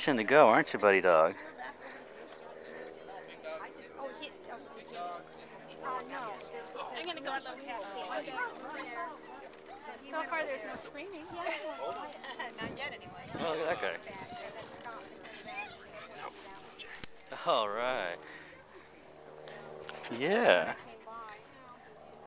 itching to go, aren't you, buddy dog? I'm gonna go look at it. So far, there's no screaming. Not yet, anyway. Oh, look at that guy. All right. Yeah.